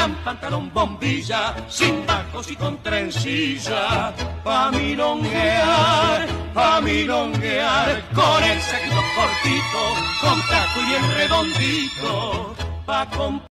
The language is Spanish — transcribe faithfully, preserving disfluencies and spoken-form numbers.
gran pantalón bombilla, sin bajos y con trencilla, pa' milonguear, pa' milonguear, con el saquito cortito, con taco y bien redondito, pa' comprar.